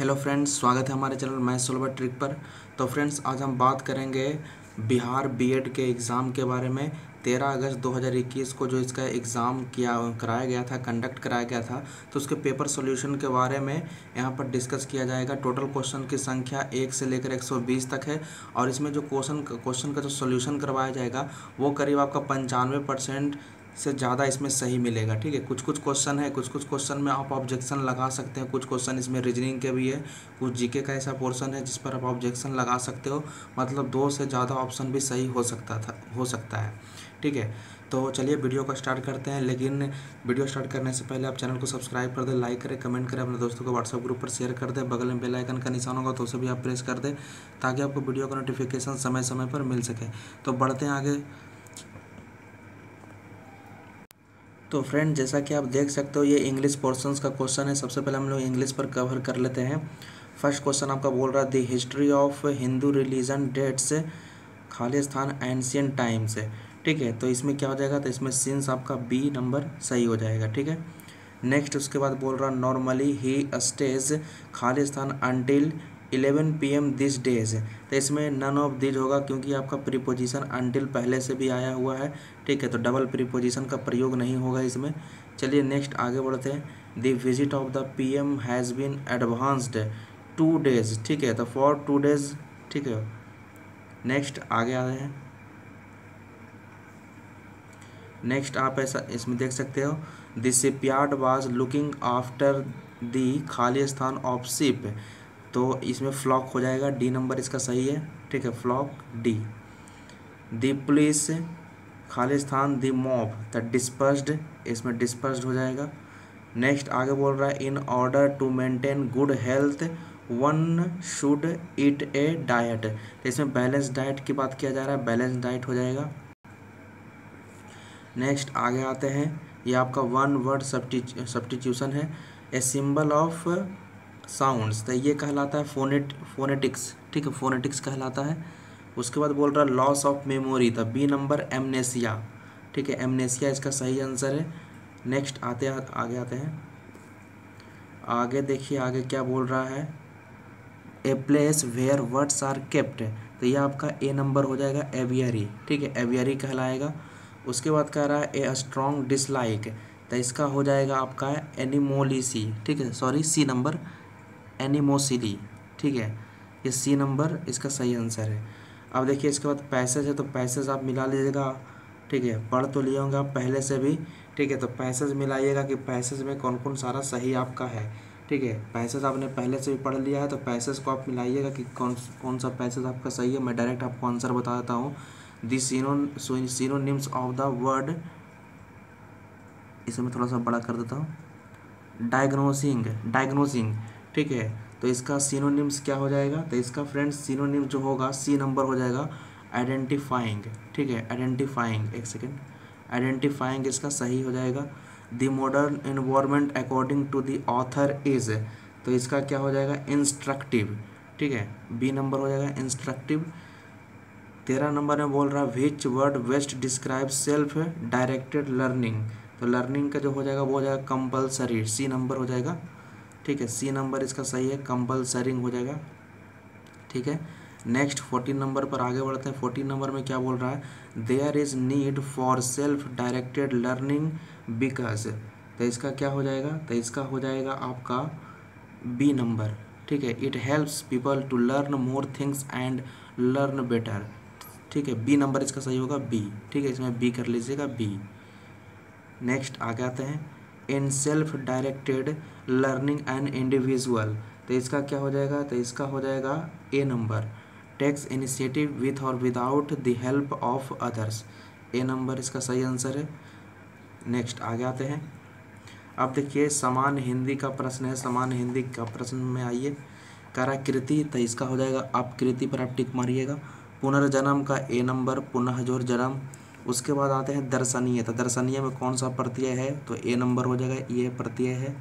Hello friends, स्वागत है हमारे चैनल मैथ सोल्वर ट्रिक पर। तो फ्रेंड्स, आज हम बात करेंगे बिहार बीएड के एग्ज़ाम के बारे में। 13 अगस्त 2021 को जो इसका एग्ज़ाम कराया गया था, कंडक्ट कराया गया था, तो उसके पेपर सॉल्यूशन के बारे में यहाँ पर डिस्कस किया जाएगा। टोटल क्वेश्चन की संख्या 1 से लेकर 120 तक है और इसमें जो क्वेश्चन का जो सॉल्यूशन करवाया जाएगा वो करीब आपका 95% से ज़्यादा इसमें सही मिलेगा। ठीक है, कुछ कुछ क्वेश्चन है, कुछ कुछ क्वेश्चन में आप ऑब्जेक्शन लगा सकते हैं, कुछ क्वेश्चन इसमें रीजनिंग के भी है, कुछ जीके का ऐसा पोर्शन है जिस पर आप ऑब्जेक्शन लगा सकते हो। मतलब 2 से ज़्यादा ऑप्शन भी सही हो सकता है। ठीक है, तो चलिए वीडियो को स्टार्ट करते हैं। लेकिन वीडियो स्टार्ट करने से पहले आप चैनल को सब्सक्राइब कर दें, लाइक करें, कमेंट करें, अपने दोस्तों को व्हाट्सएप ग्रुप पर शेयर कर दें। बगल में बेल आइकन का निशान होगा तो उसे भी आप प्रेस कर दें ताकि आपको वीडियो का नोटिफिकेशन समय समय पर मिल सके। तो बढ़ते हैं आगे। तो फ्रेंड, जैसा कि आप देख सकते हो ये इंग्लिश पोर्शंस का क्वेश्चन है। सबसे पहले हम लोग इंग्लिश पर कवर कर लेते हैं। फर्स्ट क्वेश्चन आपका बोल रहा है the history of Hindu religion dates Khalistan ancient time से। ठीक है, तो इसमें क्या हो जाएगा, तो इसमें सिंस आपका बी नंबर सही हो जाएगा। ठीक है, नेक्स्ट उसके बाद बोल रहा नॉर्मली ही stage Khalistan until 11 PM this days. तो इसमें नन ऑफ दिस होगा क्योंकि आपका प्रीपोजिशन अंटिल पहले से भी आया हुआ है। ठीक है, तो डबल प्रीपोजिशन का प्रयोग नहीं होगा इसमें। चलिए नेक्स्ट आगे बढ़ते हैं। The visit of the PM has been advanced 2 days। ठीक है, तो फॉर 2 days। ठीक है, नेक्स्ट आगे आ रहे हैं। नेक्स्ट आप ऐसा इसमें देख सकते हो the shipyard was looking after the Khalistan of ship. तो इसमें फ्लॉक हो जाएगा, डी नंबर इसका सही है। ठीक है, flock D. The police Khalistan the mob the dispersed, इसमें डिस्पर्स्ड हो जाएगा। नेक्स्ट आगे बोल रहा है in order to maintain good health one should eat a diet. तो इसमें बैलेंस डाइट की बात किया जा रहा है, बैलेंस डाइट हो जाएगा। नेक्स्ट आगे आते हैं, ये आपका वन वर्ड सब्स्टिट्यूशन है। ए सिंबल ऑफ साउंड्स, तो ये कहलाता है फोनेटिक्स। ठीक है, फोनेटिक्स कहलाता है। उसके बाद बोल रहा है लॉस ऑफ मेमोरी, तो बी नंबर एमनेसिया। ठीक है, एमनेसिया इसका सही आंसर है। नेक्स्ट आगे आते हैं। आगे देखिए आगे क्या बोल रहा है, a place where words are kept. तो ये आपका ए नंबर हो जाएगा, एवियरी। ठीक है, एवियरी कहलाएगा। उसके बाद कह रहा है ए स्ट्रॉन्ग डिसलाइक, तो इसका हो जाएगा आपका एनिमोलिसी। ठीक है, सॉरी सी नंबर एनिमोसिली। ठीक है, ये सी नंबर इसका सही आंसर है। अब देखिए इसके बाद पैसेज है, तो पैसेज आप मिला लीजिएगा। ठीक है, पढ़ तो लिए होंगे आप पहले से भी। ठीक है, तो पैसेज मिलाइएगा कि पैसेज में कौन कौन सारा सही आपका है। ठीक है, पैसेज आपने पहले से भी पढ़ लिया है तो पैसेज को आप मिलाइएगा कि कौन कौन सा पैसेज आपका सही है। मैं डायरेक्ट आपको आंसर बता देता हूँ। The synonyms of the word, इसे मैं थोड़ा सा बड़ा कर देता हूँ। डायग्नोसिंग। ठीक है, तो इसका सिनोनिम्स क्या हो जाएगा, तो इसका फ्रेंड्स सिनोनिम जो होगा सी नंबर हो जाएगा, आइडेंटिफाइंग। ठीक है, आइडेंटिफाइंग, एक सेकेंड, आइडेंटिफाइंग इसका सही हो जाएगा। The modern environment according to the author is, तो इसका क्या हो जाएगा, इंस्ट्रक्टिव। ठीक है, बी नंबर हो जाएगा इंस्ट्रक्टिव। 13 नंबर में बोल रहा है which word best describe self directed learning. तो लर्निंग का जो हो जाएगा वो हो जाएगा कंपलसरी, सी नंबर हो जाएगा। ठीक है, सी नंबर इसका सही है, कंपलसरिंग हो जाएगा। ठीक है, नेक्स्ट 14 नंबर पर आगे बढ़ते हैं। 14 नंबर में क्या बोल रहा है, there is need for self directed learning because. तो इसका क्या हो जाएगा, तो इसका हो जाएगा आपका बी नंबर। ठीक है, it helps people to learn more things and learn better. ठीक है, बी नंबर इसका सही होगा, बी। ठीक है, इसमें बी कर लीजिएगा, बी। नेक्स्ट आगे आते हैं, in self directed learning and individual. तो इसका क्या हो जाएगा, तो इसका हो जाएगा A number, takes initiative with और without the help of others. A number इसका सही आंसर है। नेक्स्ट आगे आते हैं। अब देखिए समान हिंदी का प्रश्न है, समान हिंदी का प्रश्न में आइए। कराकृति, तो इसका हो जाएगा अपकृति पर आप टिक मारिएगा। पुनर्जन्म का ए नंबर, पुनः जोर जन्म। उसके बाद आते हैं दर्शनीय, तो दर्शनीय में कौन सा प्रत्यय है, तो ए नंबर हो जाएगा, ये प्रत्यय है।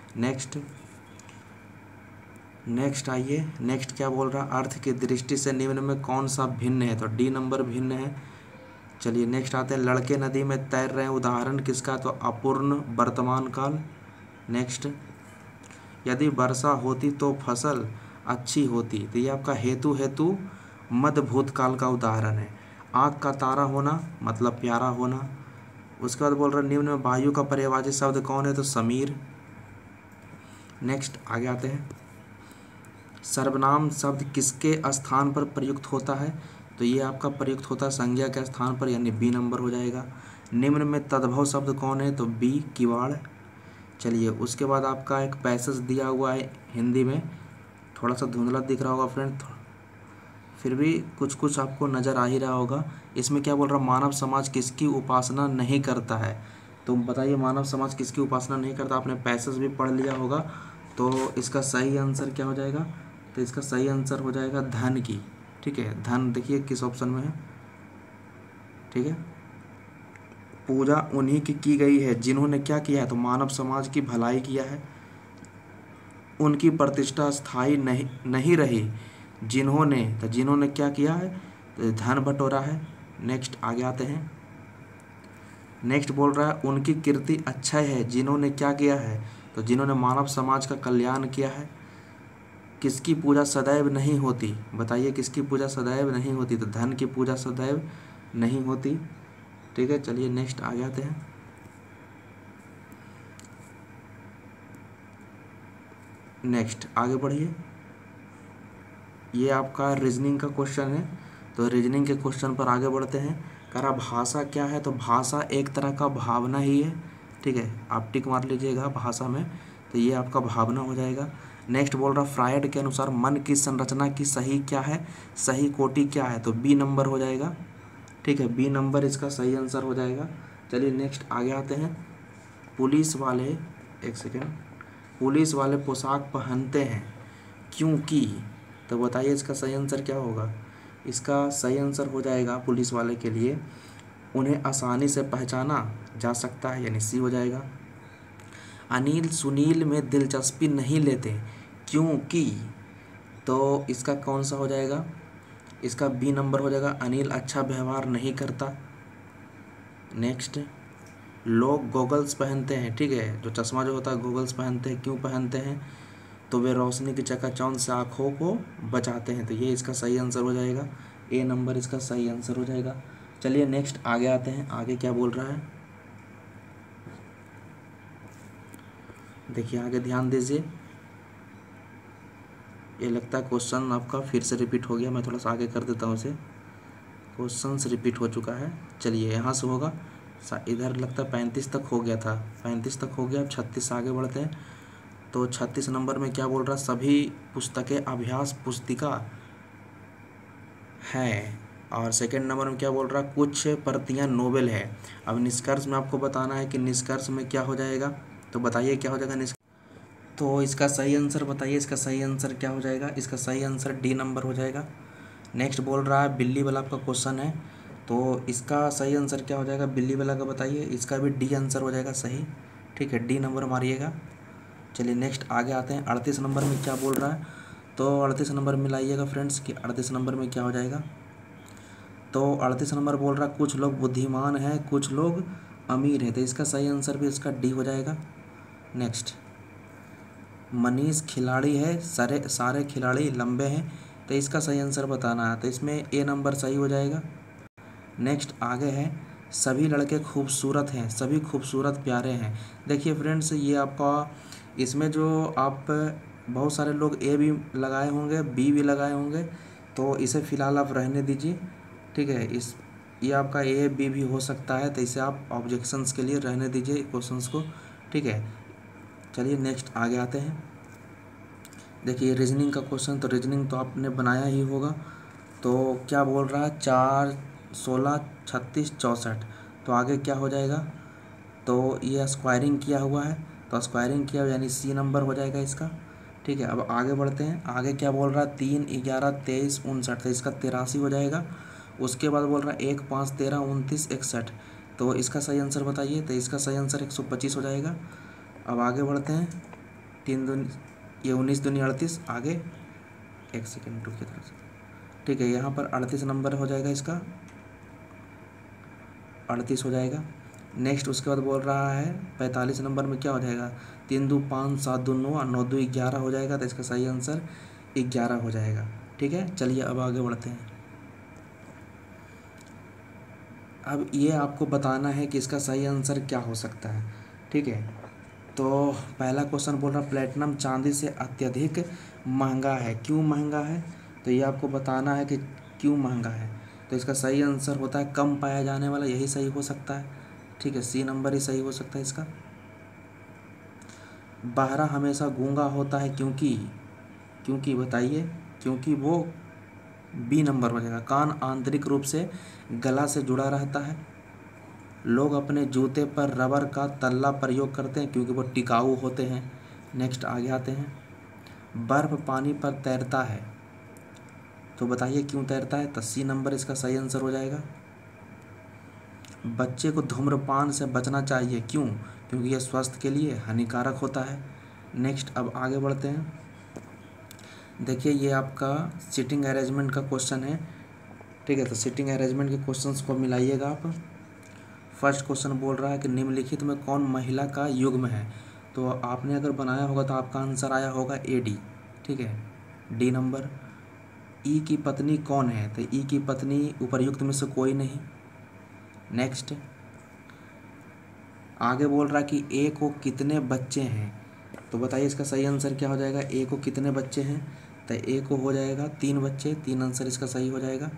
नेक्स्ट आइए, नेक्स्ट क्या बोल रहा है, अर्थ की दृष्टि से निम्न में कौन सा भिन्न है, तो डी नंबर भिन्न है। चलिए नेक्स्ट आते हैं, लड़के नदी में तैर रहे हैं, उदाहरण किसका, तो अपूर्ण वर्तमान काल। नेक्स्ट यदि वर्षा होती तो फसल अच्छी होती। तो ये आपका हेतु हेतु मध्य भूतकाल का उदाहरण है। आँख का तारा होना मतलब प्यारा होना। उसके बाद बोल रहा है निम्न में वायु का पर्यायवाची शब्द कौन है, तो समीर। नेक्स्ट आगे आते हैं। सर्वनाम शब्द किसके स्थान पर प्रयुक्त होता है, तो ये आपका प्रयुक्त होता है संज्ञा के स्थान पर, यानी बी नंबर हो जाएगा। निम्न में तद्भव शब्द कौन है, तो बी किवाड़। चलिए उसके बाद आपका एक पैसेज दिया हुआ है हिंदी में, थोड़ा सा धुंधला दिख रहा होगा फ्रेंड, फिर भी कुछ कुछ आपको नज़र आ ही रहा होगा। इसमें क्या बोल रहा, मानव समाज किसकी उपासना नहीं करता है। तो बताइए मानव समाज किसकी उपासना नहीं करता। आपने पैसेज भी पढ़ लिया होगा, तो इसका सही आंसर क्या हो जाएगा, तो इसका सही आंसर हो जाएगा धन की। ठीक है, धन देखिए किस ऑप्शन में है। ठीक है, पूजा उन्हीं की गई है जिन्होंने क्या किया है, तो मानव समाज की भलाई किया है। उनकी प्रतिष्ठा स्थायी नहीं रही जिन्होंने क्या किया है, तो धन बटोरा है। नेक्स्ट आगे आते हैं। नेक्स्ट बोल रहा है उनकी कीर्ति अक्षय है जिन्होंने क्या किया है, तो जिन्होंने मानव समाज का कल्याण किया है। किसकी पूजा सदैव नहीं होती, बताइए किसकी पूजा सदैव नहीं होती, तो धन की पूजा सदैव नहीं होती। ठीक है, चलिए नेक्स्ट आगे आते हैं। नेक्स्ट आगे बढ़िए। ये आपका रीजनिंग का क्वेश्चन है, तो रीजनिंग के क्वेश्चन पर आगे बढ़ते हैं। कह रहा भाषा क्या है, तो भाषा एक तरह का भावना ही है। ठीक है, आप टिक मार लीजिएगा भाषा में, तो ये आपका भावना हो जाएगा। नेक्स्ट बोल रहा फ्रायड के अनुसार मन की संरचना की सही क्या है, सही कोटि क्या है, तो बी नंबर हो जाएगा। ठीक है, बी नंबर इसका सही आंसर हो जाएगा। चलिए नेक्स्ट आगे आते हैं। पुलिस वाले, एक सेकेंड, पुलिस वाले पोशाक पहनते हैं क्योंकि, तो बताइए इसका सही आंसर क्या होगा। इसका सही आंसर हो जाएगा पुलिस वाले के लिए उन्हें आसानी से पहचाना जा सकता है, यानी सी हो जाएगा। अनिल सुनील में दिलचस्पी नहीं लेते क्योंकि, तो इसका कौन सा हो जाएगा, इसका बी नंबर हो जाएगा। अनिल अच्छा व्यवहार नहीं करता। नेक्स्ट, लोग गॉगल्स पहनते हैं, ठीक है, जो चश्मा जो होता है गॉगल्स पहनते हैं, क्यों पहनते हैं, तो वे रोशनी की चकाचौंध से आँखों को बचाते हैं। तो ये इसका सही आंसर हो जाएगा, ए नंबर इसका सही आंसर हो जाएगा। चलिए नेक्स्ट आगे आते हैं। आगे क्या बोल रहा है, देखिए आगे ध्यान दीजिए। ये लगता है क्वेश्चन आपका फिर से रिपीट हो गया, मैं थोड़ा सा आगे कर देता हूँ इसे। क्वेश्चन रिपीट हो चुका है। चलिए यहाँ से होगा, इधर लगता है 35 तक हो गया था, 35 तक हो गया, अब 36 आगे बढ़ते हैं। तो 36 नंबर में क्या बोल रहा, सभी पुस्तकें अभ्यास पुस्तिका है। और सेकंड नंबर में क्या बोल रहा, कुछ प्रतियां नोबेल है। अब निष्कर्ष में आपको बताना है कि निष्कर्ष में क्या हो जाएगा, तो बताइए क्या हो जाएगा निष्कर्ष। तो इसका सही आंसर बताइए, इसका सही आंसर क्या हो जाएगा, इसका सही आंसर डी नंबर हो जाएगा। नेक्स्ट बोल रहा है बिल्ली वाला आपका क्वेश्चन है, तो इसका सही आंसर क्या हो जाएगा, बिल्ली वाला का बताइए, इसका भी डी आंसर हो जाएगा सही। ठीक है, डी नंबर मारिएगा। चलिए नेक्स्ट आगे आते हैं। 38 नंबर में क्या बोल रहा है, तो 38 नंबर में लाइएगा फ्रेंड्स कि 38 नंबर में क्या हो जाएगा। तो 38 नंबर बोल रहा है कुछ लोग बुद्धिमान हैं कुछ लोग अमीर हैं, तो इसका सही आंसर भी इसका डी हो जाएगा। नेक्स्ट, मनीष खिलाड़ी है, सारे खिलाड़ी लंबे हैं, तो इसका सही आंसर बताना है, तो इसमें ए नंबर सही हो जाएगा। नेक्स्ट आगे है, सभी लड़के खूबसूरत हैं, सभी खूबसूरत प्यारे हैं। देखिए फ्रेंड्स, ये आपका इसमें जो आप बहुत सारे लोग ए भी लगाए होंगे, बी भी लगाए होंगे, तो इसे फ़िलहाल आप रहने दीजिए। ठीक है, ये आपका ए बी भी हो सकता है, तो इसे आप ऑब्जेक्शंस के लिए रहने दीजिए क्वेश्चंस को। ठीक है, चलिए नेक्स्ट आगे आते हैं। देखिए रीजनिंग का क्वेश्चन, तो रीजनिंग तो आपने बनाया ही होगा। तो क्या बोल रहा है 4 16 36 64, तो आगे क्या हो जाएगा, तो ये स्क्वायरिंग किया हुआ है, तो स्क्वायरिंग किया यानी सी नंबर हो जाएगा इसका। ठीक है, अब आगे बढ़ते हैं। आगे क्या बोल रहा है 3 11 23 59, तो इसका 83 हो जाएगा। उसके बाद बोल रहा है 1 5 13 29 61, तो इसका सही आंसर बताइए, तो इसका सही आंसर 125 हो जाएगा। अब आगे बढ़ते हैं। 3 दूनी ये 19 दूनी 38, आगे एक सेकेंड रुक की तरफ से। ठीक है, यहाँ पर 38 नंबर हो जाएगा, इसका 38 हो जाएगा। नेक्स्ट उसके बाद बोल रहा है 45 नंबर में क्या हो जाएगा, 3 2 5 7 2 9 और 9 2 11 हो जाएगा, तो इसका सही आंसर 11 हो जाएगा। ठीक है, चलिए अब आगे बढ़ते हैं। अब ये आपको बताना है कि इसका सही आंसर क्या हो सकता है। ठीक है, तो पहला क्वेश्चन बोल रहा प्लेटिनम चांदी से अत्यधिक महंगा है, क्यों महंगा है? तो ये आपको बताना है कि क्यों महंगा है। तो इसका सही आंसर होता है कम पाया जाने वाला, यही सही हो सकता है। ठीक है, सी नंबर ही सही हो सकता है इसका। बहरा हमेशा गूंगा होता है क्योंकि बताइए, क्योंकि वो बी नंबर हो जाएगा। कान आंतरिक रूप से गला से जुड़ा रहता है। लोग अपने जूते पर रबर का तल्ला प्रयोग करते हैं क्योंकि वो टिकाऊ होते हैं। नेक्स्ट आगे आते हैं। बर्फ पानी पर तैरता है, तो बताइए क्यों तैरता है? तो सी नंबर इसका सही आंसर हो जाएगा। बच्चे को धूम्रपान से बचना चाहिए, क्यों? क्योंकि यह स्वास्थ्य के लिए हानिकारक होता है। नेक्स्ट अब आगे बढ़ते हैं। देखिए ये आपका सिटिंग अरेंजमेंट का क्वेश्चन है। ठीक है, तो सिटिंग अरेंजमेंट के क्वेश्चंस को मिलाइएगा आप। फर्स्ट क्वेश्चन बोल रहा है कि निम्नलिखित में कौन महिला का युग्म है? तो आपने अगर बनाया होगा तो आपका आंसर आया होगा AD। ठीक है, डी नंबर। ई की पत्नी कौन है? तो ई की पत्नी उपर्युक्त में से कोई नहीं। नेक्स्ट आगे बोल रहा है कि ए को कितने बच्चे हैं? तो बताइए इसका सही आंसर क्या हो जाएगा। ए को कितने बच्चे हैं? तो ए को हो जाएगा 3 बच्चे, 3 आंसर इसका सही हो जाएगा।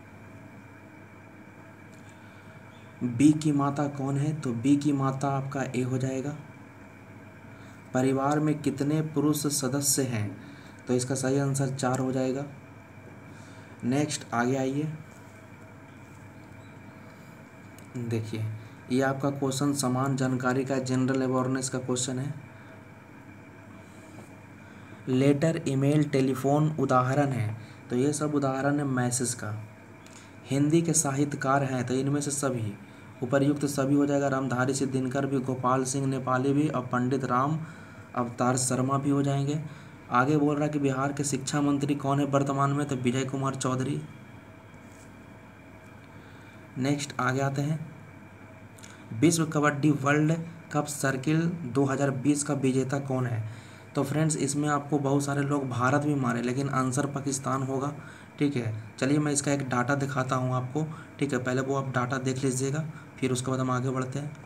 बी की माता कौन है? तो बी की माता आपका ए हो जाएगा। परिवार में कितने पुरुष सदस्य हैं? तो इसका सही आंसर 4 हो जाएगा। नेक्स्ट आगे आइए। देखिए ये आपका क्वेश्चन समान जानकारी का जनरल अवेयरनेस का क्वेश्चन है। लेटर, ईमेल, टेलीफोन उदाहरण है, तो ये सब उदाहरण है मैसेज का। हिंदी के साहित्यकार हैं, तो इनमें से सभी उपर्युक्त सभी हो जाएगा। रामधारी सिंह दिनकर भी, गोपाल सिंह नेपाली भी और पंडित राम अवतार शर्मा भी हो जाएंगे। आगे बोल रहा है कि बिहार के शिक्षा मंत्री कौन है वर्तमान में? तो विजय कुमार चौधरी। नेक्स्ट आगे आते हैं। विश्व कबड्डी वर्ल्ड कप सर्किल 2020 का विजेता कौन है? तो फ्रेंड्स इसमें आपको बहुत सारे लोग भारत भी मारे, लेकिन आंसर पाकिस्तान होगा। ठीक है, चलिए मैं इसका एक डाटा दिखाता हूँ आपको। ठीक है, पहले वो आप डाटा देख लीजिएगा, फिर उसके बाद हम आगे बढ़ते हैं।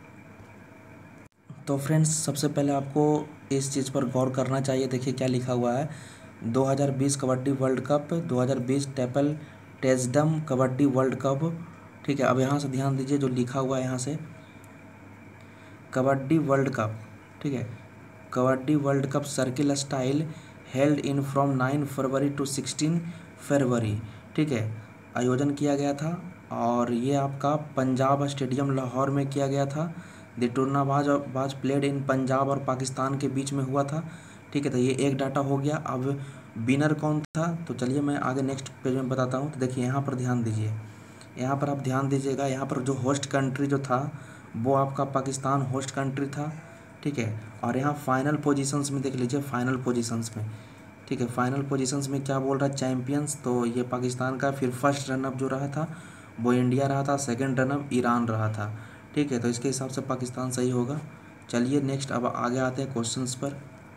तो फ्रेंड्स सबसे पहले आपको इस चीज़ पर गौर करना चाहिए। देखिए क्या लिखा हुआ है, 2020 कबड्डी वर्ल्ड कप, 2020 टेपल टेजडम कबड्डी वर्ल्ड कप। ठीक है, अब यहाँ से ध्यान दीजिए जो लिखा हुआ है यहाँ से, कबड्डी वर्ल्ड कप। ठीक है, kabaddi world cup circle style held in from 9 February to 16 February. ठीक है, आयोजन किया गया था और ये आपका पंजाब स्टेडियम लाहौर में किया गया था। The tournament was played in Punjab और पाकिस्तान के बीच में हुआ था। ठीक है, तो ये एक डाटा हो गया। अब विनर कौन था? तो चलिए मैं आगे नेक्स्ट पेज में बताता हूँ। तो देखिए यहाँ पर ध्यान दीजिए, यहाँ पर आप ध्यान दीजिएगा। यहाँ पर जो होस्ट कंट्री जो था वो आपका पाकिस्तान होस्ट कंट्री था। ठीक है, और यहाँ फाइनल पोजीशंस में देख लीजिए, फाइनल पोजीशंस में। ठीक है, फाइनल पोजीशंस में क्या बोल रहा है, चैम्पियंस, तो ये पाकिस्तान का। फिर फर्स्ट रनअप जो रहा था वो इंडिया रहा था, सेकंड रनअप ईरान रहा था। ठीक है, तो इसके हिसाब से पाकिस्तान सही होगा। चलिए नेक्स्ट अब आगे आते हैं क्वेश्चंस पर।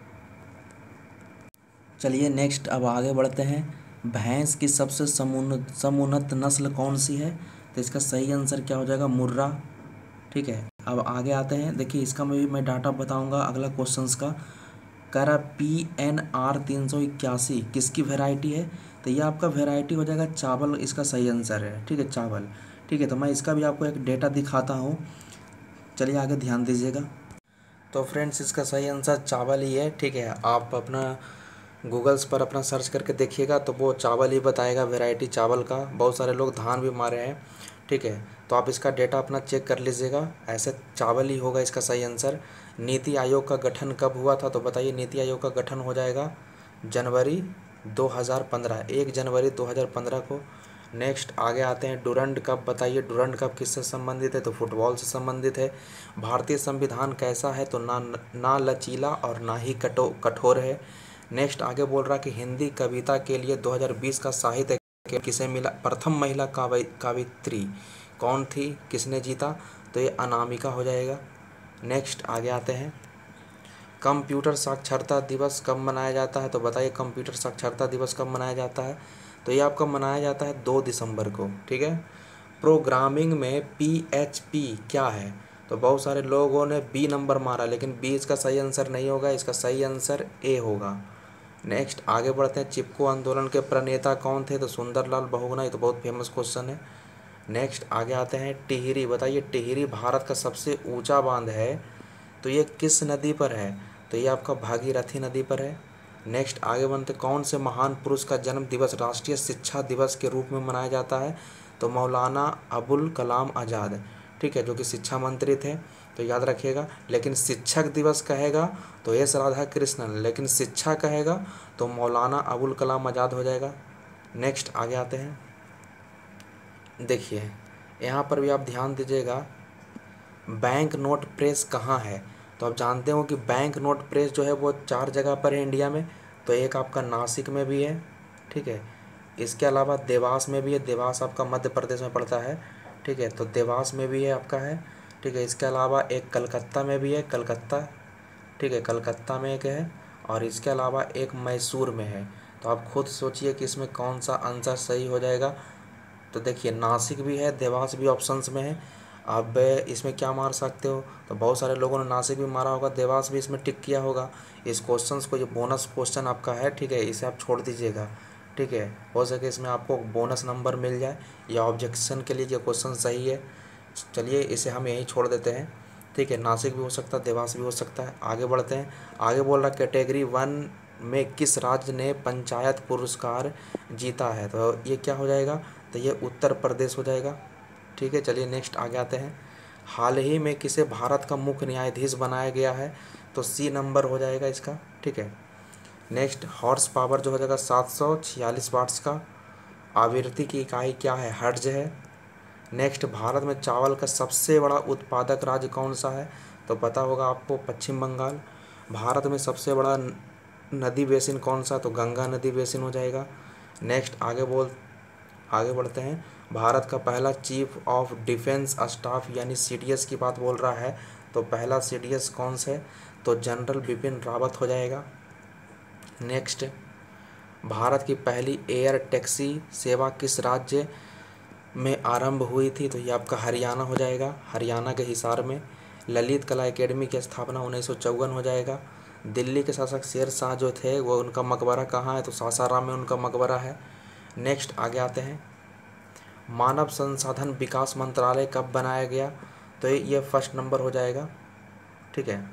चलिए नेक्स्ट अब आगे बढ़ते हैं। भैंस की सबसे समुन्नत नस्ल कौन सी है? तो इसका सही आंसर क्या हो जाएगा, मुर्रा। ठीक है, अब आगे आते हैं। देखिए इसका मैं डाटा बताऊंगा अगला क्वेश्चंस का। कह रहा PNR 381 किसकी वेराइटी है? तो ये आपका वेराइटी हो जाएगा चावल, इसका सही आंसर है। ठीक है, चावल। ठीक है, तो मैं इसका भी आपको एक डेटा दिखाता हूँ। चलिए आगे ध्यान दीजिएगा। तो फ्रेंड्स इसका सही आंसर चावल ही है। ठीक है, आप अपना गूगल्स पर अपना सर्च करके देखिएगा तो वो चावल ही बताएगा, वैरायटी चावल का। बहुत सारे लोग धान भी मारे हैं। ठीक है, तो आप इसका डेटा अपना चेक कर लीजिएगा, ऐसे चावल ही होगा इसका सही आंसर। नीति आयोग का गठन कब हुआ था? तो बताइए नीति आयोग का गठन हो जाएगा जनवरी 2015, 1 जनवरी 2015 को। नेक्स्ट आगे आते हैं। डुरंड कप बताइए, डुरंड कप किससे संबंधित है? तो फुटबॉल से संबंधित है। भारतीय संविधान कैसा है? तो ना लचीला और ना ही कठोर है। नेक्स्ट आगे बोल रहा कि हिंदी कविता के लिए 2020 का साहित्य किसे मिला? प्रथम महिला कवित्री कौन थी, किसने जीता? तो ये अनामिका हो जाएगा। नेक्स्ट आगे आते हैं। कंप्यूटर साक्षरता दिवस कब मनाया जाता है? तो बताइए कंप्यूटर साक्षरता दिवस कब मनाया जाता है? तो ये आपका मनाया जाता है 2 दिसंबर को, ठीक है। प्रोग्रामिंग में PHP क्या है? तो बहुत सारे लोगों ने बी नंबर मारा, लेकिन बी इसका सही आंसर नहीं होगा, इसका सही आंसर ए होगा। नेक्स्ट आगे बढ़ते हैं। चिपको आंदोलन के प्रणेता कौन थे? तो सुंदरलाल बहुगुणा, ये तो बहुत फेमस क्वेश्चन है। नेक्स्ट आगे आते हैं। टिहरी, बताइए टिहरी भारत का सबसे ऊंचा बांध है, तो ये किस नदी पर है? तो ये आपका भागीरथी नदी पर है। नेक्स्ट आगे बढ़ते, कौन से महान पुरुष का जन्म दिवस राष्ट्रीय शिक्षा दिवस के रूप में मनाया जाता है? तो मौलाना अबुल कलाम आज़ाद, ठीक है, जो कि शिक्षा मंत्री थे, तो याद रखिएगा। लेकिन शिक्षक दिवस कहेगा तो एस राधा कृष्णन, लेकिन शिक्षा कहेगा तो मौलाना अबुल कलाम आज़ाद हो जाएगा। नेक्स्ट आगे आते हैं। देखिए यहाँ पर भी आप ध्यान दीजिएगा, बैंक नोट प्रेस कहाँ है? तो आप जानते हो कि बैंक नोट प्रेस जो है वो 4 जगह पर है इंडिया में। तो एक आपका नासिक में भी है, ठीक है, इसके अलावा देवास में भी है, देवास आपका मध्य प्रदेश में पड़ता है, ठीक है, तो देवास में भी है आपका है, ठीक है। इसके अलावा एक कलकत्ता में भी है, कलकत्ता, ठीक है, कलकत्ता में एक है, और इसके अलावा एक मैसूर में है। तो आप खुद सोचिए कि इसमें कौन सा आंसर सही हो जाएगा। तो देखिए नासिक भी है, देवास भी ऑप्शंस में है। अब इसमें क्या मार सकते हो? तो बहुत सारे लोगों ने नासिक भी मारा होगा, देवास भी इसमें टिक किया होगा। इस क्वेश्चन को, ये बोनस क्वेश्चन आपका है, ठीक है, इसे आप छोड़ दीजिएगा, ठीक है, हो सके इसमें आपको बोनस नंबर मिल जाए, या ऑब्जेक्शन के लिए ये क्वेश्चन सही है। चलिए इसे हम यहीं छोड़ देते हैं, ठीक है। नासिक भी हो सकता है, देवास भी हो सकता है। आगे बढ़ते हैं। आगे बोल रहा कैटेगरी 1 में किस राज्य ने पंचायत पुरस्कार जीता है? तो ये क्या हो जाएगा? तो ये उत्तर प्रदेश हो जाएगा, ठीक है। चलिए नेक्स्ट आगे आते हैं। हाल ही में किसे भारत का मुख्य न्यायाधीश बनाया गया है? तो सी नंबर हो जाएगा इसका, ठीक है। नेक्स्ट हॉर्स पावर जो हो जाएगा 746 वाट्स का। आवृत्ति की इकाई क्या है? हर्ट्ज है। नेक्स्ट भारत में चावल का सबसे बड़ा उत्पादक राज्य कौन सा है? तो पता होगा आपको, पश्चिम बंगाल। भारत में सबसे बड़ा नदी बेसिन कौन सा? तो गंगा नदी बेसिन हो जाएगा। नेक्स्ट आगे बढ़ते हैं। भारत का पहला चीफ ऑफ डिफेंस स्टाफ यानी CDS की बात बोल रहा है, तो पहला CDS कौन से? तो जनरल बिपिन रावत हो जाएगा। नेक्स्ट भारत की पहली एयर टैक्सी सेवा किस राज्य में आरंभ हुई थी? तो ये आपका हरियाणा हो जाएगा, हरियाणा के हिसार में। ललित कला एकेडमी की स्थापना 1954 हो जाएगा। दिल्ली के शासक शेर शाह जो थे वो, उनका मकबरा कहाँ है? तो सासाराम में उनका मकबरा है। नेक्स्ट आगे आते हैं। मानव संसाधन विकास मंत्रालय कब बनाया गया? तो ये फर्स्ट नंबर हो जाएगा, ठीक है,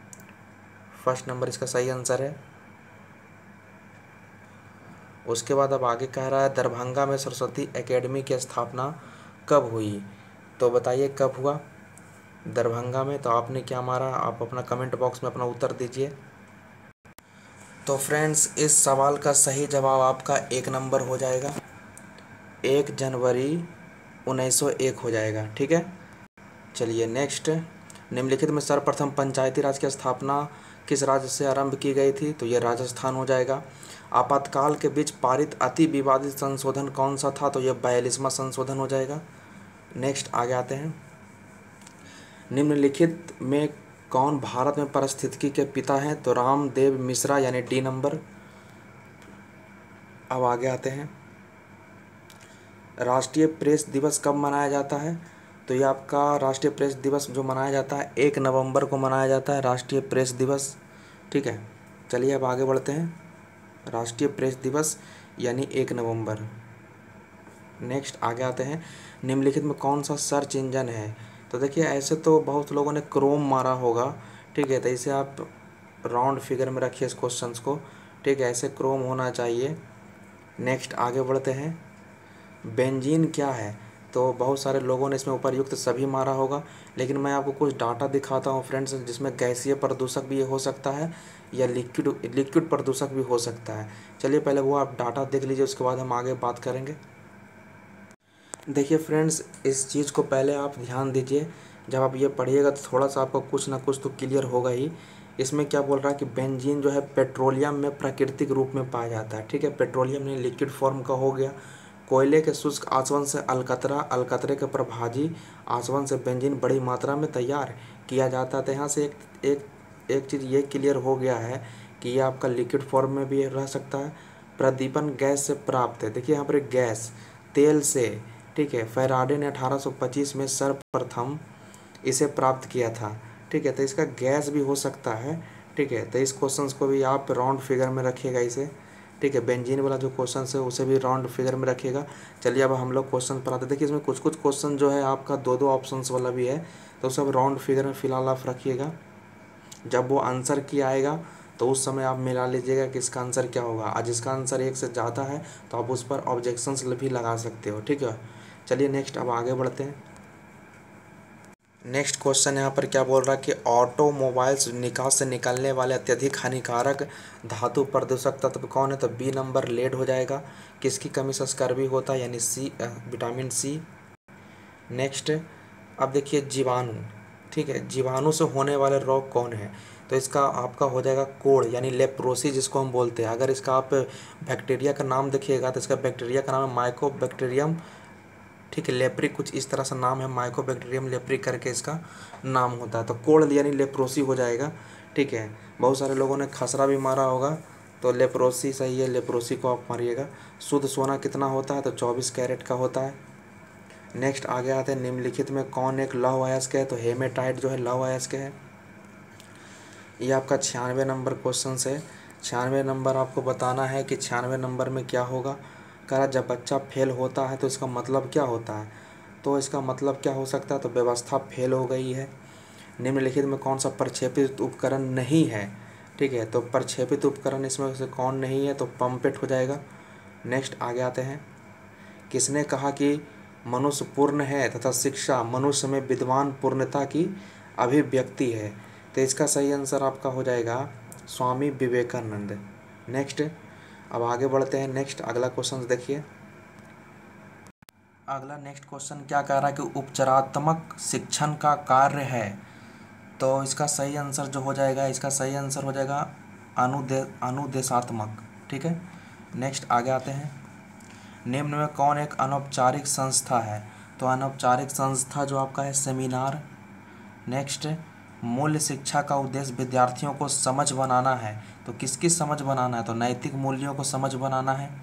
फर्स्ट नंबर इसका सही आंसर है। उसके बाद अब आगे कह रहा है दरभंगा में सरस्वती एकेडमी की स्थापना कब हुई? तो बताइए कब हुआ दरभंगा में? तो आपने क्या मारा? आप अपना कमेंट बॉक्स में अपना उत्तर दीजिए। तो फ्रेंड्स इस सवाल का सही जवाब आपका 1 नंबर हो जाएगा, 1 जनवरी 1901 हो जाएगा, ठीक है। चलिए नेक्स्ट। निम्नलिखित में सर्वप्रथम पंचायती राज की स्थापना किस राज्य से आरंभ की गई थी? तो ये राजस्थान हो जाएगा। आपातकाल के बीच पारित अति विवादित संशोधन कौन सा था? तो ये 42वां संशोधन हो जाएगा। नेक्स्ट आगे आते हैं। निम्नलिखित में कौन भारत में पारिस्थितिकी के पिता हैं? तो रामदेव मिश्रा यानी D नंबर। अब आगे आते हैं। राष्ट्रीय प्रेस दिवस कब मनाया जाता है? तो ये आपका राष्ट्रीय प्रेस दिवस जो मनाया जाता है 1 नवंबर को मनाया जाता है, राष्ट्रीय प्रेस दिवस, ठीक है। चलिए अब आगे बढ़ते हैं। राष्ट्रीय प्रेस दिवस यानी 1 नवंबर। नेक्स्ट आगे आते हैं। निम्नलिखित में कौन सा सर्च इंजन है? तो देखिए ऐसे तो बहुत लोगों ने क्रोम मारा होगा, ठीक है, तो इसे आप राउंड फिगर में रखिए इस क्वेश्चंस को, ठीक है, ऐसे क्रोम होना चाहिए। नेक्स्ट आगे बढ़ते हैं। बेंजीन क्या है? तो बहुत सारे लोगों ने इसमें उपर्युक्त सभी मारा होगा, लेकिन मैं आपको कुछ डाटा दिखाता हूँ फ्रेंड्स, जिसमें गैसीय प्रदूषक भी हो सकता है या लिक्विड प्रदूषक भी हो सकता है। चलिए पहले वो आप डाटा देख लीजिए, उसके बाद हम आगे बात करेंगे। देखिए फ्रेंड्स इस चीज़ को पहले आप ध्यान दीजिए, जब आप ये पढ़िएगा तो थोड़ा सा आपको कुछ ना कुछ तो क्लियर होगा ही। इसमें क्या बोल रहा है कि बेंजीन जो है पेट्रोलियम में प्राकृतिक रूप में पाया जाता है, ठीक है, पेट्रोलियम ने लिक्विड फॉर्म का हो गया। कोयले के शुष्क आसवन से अलकतरे के प्रभाजी आसवन से बेंजीन बड़ी मात्रा में तैयार किया जाता है। तो यहाँ से एक चीज़ ये क्लियर हो गया है कि ये आपका लिक्विड फॉर्म में भी रह सकता है। प्रदीपन गैस से प्राप्त है, देखिए यहाँ पर एक गैस तेल से, ठीक है, फैराडे ने 1825 में सर्वप्रथम इसे प्राप्त किया था, ठीक है, तो इसका गैस भी हो सकता है, ठीक है। तो इस क्वेश्चन को भी आप राउंड फिगर में रखिएगा इसे, ठीक है। बेंजीन वाला जो क्वेश्चन है उसे भी राउंड फिगर में रखिएगा। चलिए अब हम लोग क्वेश्चन पर आते हैं। देखिए इसमें कुछ कुछ क्वेश्चन जो है आपका दो दो ऑप्शंस वाला भी है, तो सब राउंड फिगर में फिलहाल आप रखिएगा। जब वो आंसर की आएगा तो उस समय आप मिला लीजिएगा कि इसका आंसर क्या होगा। आज इसका आंसर एक से ज़्यादा है तो आप उस पर ऑब्जेक्शंस भी लगा सकते हो, ठीक है। चलिए नेक्स्ट अब आगे बढ़ते हैं। नेक्स्ट क्वेश्चन यहाँ पर क्या बोल रहा है कि ऑटोमोबाइल्स निकास से निकलने वाले अत्यधिक हानिकारक धातु प्रदूषक तत्व कौन है? तो बी नंबर लेड हो जाएगा। किसकी कमी से स्कर्वी होता है? यानी सी, विटामिन सी। नेक्स्ट अब देखिए जीवाणु, ठीक है, जीवाणु से होने वाले रोग कौन है? तो इसका आपका हो जाएगा कोड़ यानी लेप्रोसी जिसको हम बोलते हैं। अगर इसका आप बैक्टीरिया का नाम देखिएगा तो इसका बैक्टीरिया का नाम है माइकोबैक्टीरियम, ठीक है, लेप्री, कुछ इस तरह से नाम है, माइकोबैक्टीरियम लेप्री करके इसका नाम होता है। तो कोड़ यानी लेप्रोसी हो जाएगा, ठीक है। बहुत सारे लोगों ने खसरा भी मारा होगा, तो लेप्रोसी सही है, लेप्रोसी को आप मारिएगा। शुद्ध सोना कितना होता है? तो 24 कैरेट का होता है। नेक्स्ट आगे आते हैं, निम्नलिखित में कौन एक लौह अयस्क है? तो हेमेटाइट जो है लौह अयस्क है। ये आपका 96 नंबर क्वेश्चन है। 96 नंबर आपको बताना है कि 96 नंबर में क्या होगा। कह रहा जब बच्चा फेल होता है तो इसका मतलब क्या होता है? तो इसका मतलब क्या हो सकता है? तो व्यवस्था फेल हो गई है। निम्नलिखित में कौन सा प्रक्षेपित उपकरण नहीं है? ठीक है, तो प्रक्षेपित उपकरण इसमें से कौन नहीं है? तो पंपेट हो जाएगा। नेक्स्ट आगे आते हैं, किसने कहा कि मनुष्य पूर्ण है तथा शिक्षा मनुष्य में विद्वान पूर्णता की अभिव्यक्ति है? तो इसका सही आंसर आपका हो जाएगा स्वामी विवेकानंद। नेक्स्ट अब आगे बढ़ते हैं। नेक्स्ट अगला क्वेश्चन देखिए। अगला नेक्स्ट क्वेश्चन क्या कह रहा है कि उपचारात्मक शिक्षण का कार्य है? तो इसका सही आंसर जो हो जाएगा, इसका सही आंसर हो जाएगा अनुदेशात्मक, ठीक है। नेक्स्ट आगे आते हैं, निम्न में कौन एक अनौपचारिक संस्था है? तो अनौपचारिक संस्था जो आपका है सेमिनार। नेक्स्ट मूल्य शिक्षा का उद्देश्य विद्यार्थियों को समझ बनाना है। तो किसकी समझ बनाना है? तो नैतिक मूल्यों को समझ बनाना है।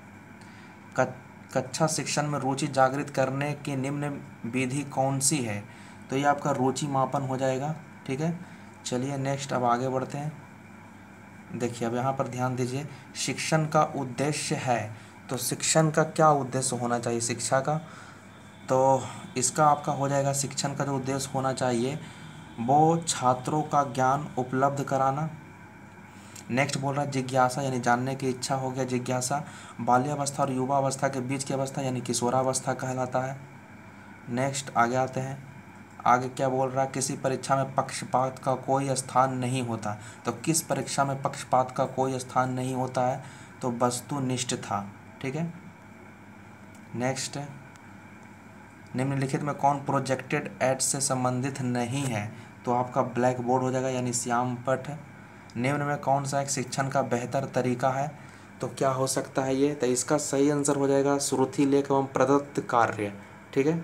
कक्षा शिक्षण में रुचि जागृत करने की निम्न विधि कौन सी है? तो ये आपका रुचि मापन हो जाएगा, ठीक है। चलिए नेक्स्ट अब आगे बढ़ते हैं। देखिए अब यहाँ पर ध्यान दीजिए, शिक्षण का उद्देश्य है, तो शिक्षण का क्या उद्देश्य होना चाहिए शिक्षा का? तो इसका आपका हो जाएगा, शिक्षण का जो उद्देश्य होना चाहिए वो छात्रों का ज्ञान उपलब्ध कराना। नेक्स्ट बोल रहा है जिज्ञासा यानी जानने की इच्छा हो गया जिज्ञासा। बाल्यावस्था और युवावस्था के बीच की अवस्था यानी किशोरावस्था कहलाता है। नेक्स्ट आगे आते हैं, आगे क्या बोल रहा है, किसी परीक्षा में पक्षपात का कोई स्थान नहीं होता। तो किस परीक्षा में पक्षपात का कोई स्थान नहीं होता है? तो वस्तुनिष्ठता, ठीक है। नेक्स्ट निम्नलिखित में कौन प्रोजेक्टेड एड से संबंधित नहीं है? तो आपका ब्लैक बोर्ड हो जाएगा यानी श्याम पट। निम्न में कौन सा एक शिक्षण का बेहतर तरीका है? तो क्या हो सकता है ये? तो इसका सही आंसर हो जाएगा श्रुति लेख एवं प्रदत्त कार्य, ठीक है।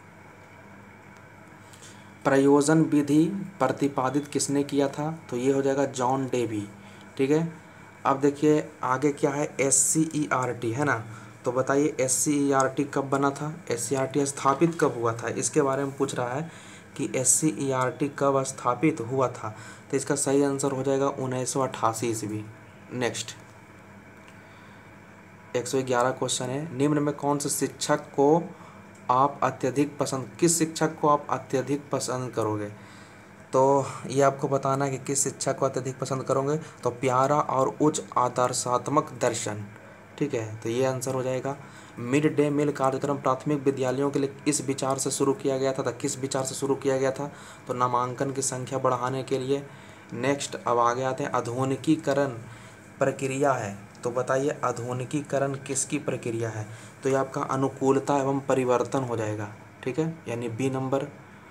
प्रयोजन विधि प्रतिपादित किसने किया था? तो ये हो जाएगा जॉन डेवी, ठीक है। अब देखिए आगे क्या है, SCERT है ना। तो बताइए SCERT कब बना था? SCERT स्थापित कब हुआ था, इसके बारे में पूछ रहा है कि SCERT कब स्थापित हुआ था। तो इसका सही आंसर हो जाएगा 1988 ईस्वी। नेक्स्ट 111 क्वेश्चन है, निम्न में कौन से शिक्षक को आप अत्यधिक पसंद, किस शिक्षक को आप अत्यधिक पसंद करोगे? तो ये आपको बताना है कि किस शिक्षक को अत्यधिक पसंद करोगे। तो प्यारा और उच्च आदर्शात्मक दर्शन, ठीक है। तो ये आंसर हो जाएगा। मिड डे मील कार्यक्रम प्राथमिक विद्यालयों के लिए इस विचार से शुरू किया गया था। किस विचार से शुरू किया गया था? तो नामांकन की संख्या बढ़ाने के लिए। नेक्स्ट अब आगे आते हैं, आधुनिकीकरण प्रक्रिया है। तो बताइए आधुनिकीकरण किसकी प्रक्रिया है? तो ये आपका अनुकूलता एवं परिवर्तन हो जाएगा, ठीक है, यानी बी नंबर।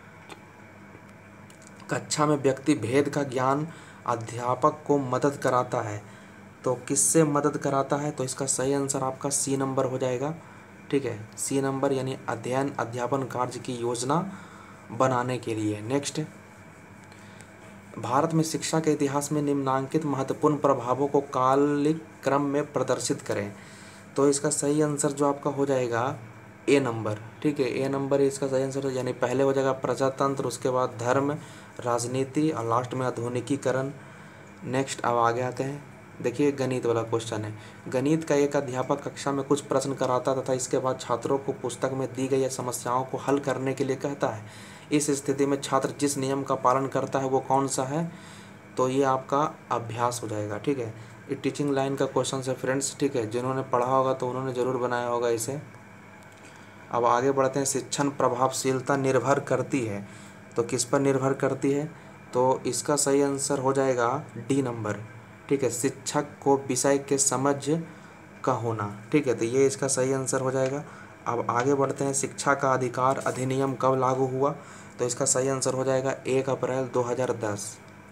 कक्षा में व्यक्ति भेद का ज्ञान अध्यापक को मदद कराता है। तो किससे मदद कराता है? तो इसका सही आंसर आपका सी नंबर हो जाएगा, ठीक है। सी नंबर यानी अध्ययन अध्यापन कार्य की योजना बनाने के लिए। नेक्स्ट भारत में शिक्षा के इतिहास में निम्नांकित महत्वपूर्ण प्रभावों को कालिक क्रम में प्रदर्शित करें। तो इसका सही आंसर जो आपका हो जाएगा ए नंबर, ठीक है, ए नंबर इसका सही आंसर, यानी पहले हो जाएगा प्रजातंत्र, उसके बाद धर्म, राजनीति और लास्ट में आधुनिकीकरण। नेक्स्ट अब आगे आते हैं, देखिए गणित वाला क्वेश्चन है। गणित का एक अध्यापक कक्षा में कुछ प्रश्न कराता तथा इसके बाद छात्रों को पुस्तक में दी गई समस्याओं को हल करने के लिए कहता है। इस स्थिति में छात्र जिस नियम का पालन करता है वो कौन सा है? तो ये आपका अभ्यास हो जाएगा, ठीक है। ये टीचिंग लाइन का क्वेश्चन है फ्रेंड्स, ठीक है, जिन्होंने पढ़ा होगा तो उन्होंने ज़रूर बनाया होगा इसे। अब आगे बढ़ते हैं, शिक्षण प्रभावशीलता निर्भर करती है, तो किस पर निर्भर करती है? तो इसका सही आंसर हो जाएगा डी नंबर, ठीक है, शिक्षक को विषय के समझ का होना, ठीक है, तो ये इसका सही आंसर हो जाएगा। अब आगे बढ़ते हैं, शिक्षा का अधिकार अधिनियम कब लागू हुआ? तो इसका सही आंसर हो जाएगा 1 अप्रैल 2010।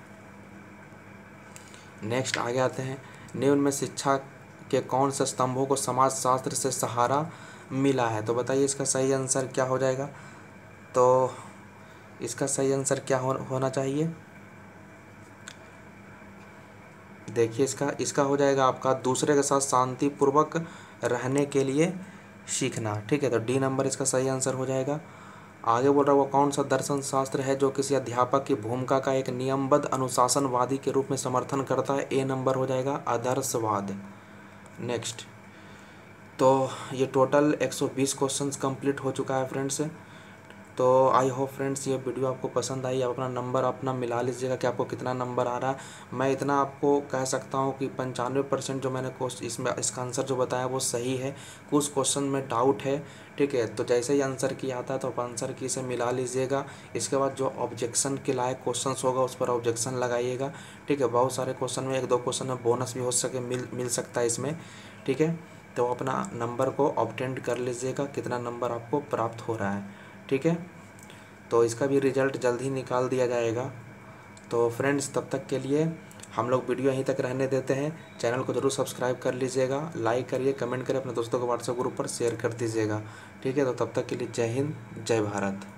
नेक्स्ट आगे आते हैं, निम्न में शिक्षा के कौन से स्तंभों को समाजशास्त्र से सहारा मिला है? तो बताइए इसका सही आंसर क्या हो जाएगा? तो इसका सही आंसर क्या होना चाहिए? देखिए इसका हो जाएगा आपका दूसरे के साथ शांतिपूर्वक रहने के लिए सीखना, ठीक है, तो डी नंबर इसका सही आंसर हो जाएगा। आगे बोल रहा है, वो कौन सा दर्शन शास्त्र है जो किसी अध्यापक की भूमिका का एक नियमबद्ध अनुशासनवादी के रूप में समर्थन करता है? ए नंबर हो जाएगा आदर्शवाद। नेक्स्ट, तो ये टोटल 120 क्वेश्चंस कंप्लीट हो चुका है फ्रेंड्स। तो आई होप फ्रेंड्स ये वीडियो आपको पसंद आई। आप अपना नंबर अपना मिला लीजिएगा कि आपको कितना नंबर आ रहा है। मैं इतना आपको कह सकता हूँ कि 95% जो मैंने इसका आंसर जो बताया वो सही है। कुछ क्वेश्चन में डाउट है, ठीक है, तो जैसे ही आंसर की आता है तो आप आंसर की से मिला लीजिएगा। इसके बाद जो ऑब्जेक्शन के लायक क्वेश्चन होगा उस पर ऑब्जेक्शन लगाइएगा, ठीक है। बहुत सारे क्वेश्चन में 1-2 क्वेश्चन में बोनस भी हो सके मिल सकता है इसमें, ठीक है। तो अपना नंबर को ऑब्टेंड कर लीजिएगा कितना नंबर आपको प्राप्त हो रहा है, ठीक है। तो इसका भी रिजल्ट जल्द ही निकाल दिया जाएगा। तो फ्रेंड्स तब तक के लिए हम लोग वीडियो यहीं तक रहने देते हैं। चैनल को ज़रूर सब्सक्राइब कर लीजिएगा, लाइक करिए, कमेंट करिए, अपने दोस्तों को व्हाट्सएप ग्रुप पर शेयर कर दीजिएगा, ठीक है। तो तब तक के लिए जय हिंद, जय भारत।